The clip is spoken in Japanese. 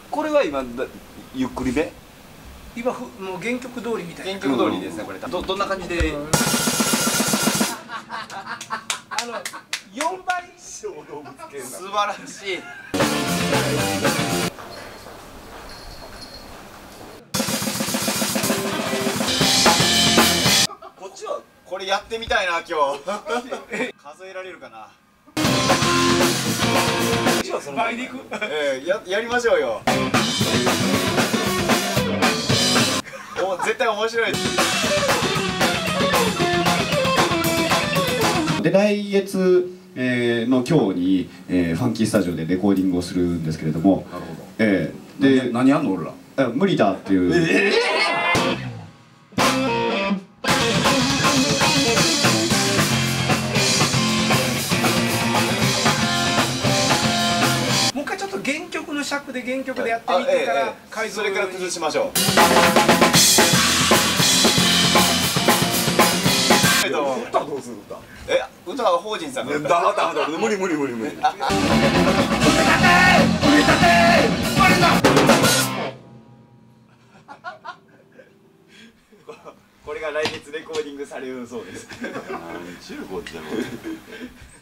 これは今ゆっくりめ。 今もう原曲通りみたいな。 原曲通りですね。これどんな感じで。 4倍小動物系。素晴らしい。こっちはこれやってみたいな今日。数えられるかな。 倍でいく。 やりましょうよ。絶対面白い。 で来月、の今日に、ファンキースタジオでレコーディングをするんですけれども、 なるほど。 で何やんの俺ら。 無理だっていう。 もう一回ちょっと原曲の尺で原曲でやってみてから改造。 それから崩しましょう。歌どうする歌？歌は法人さんが歌う。無理。これが来月レコーディングされるそうです。何ちゅうこっちゃこれ。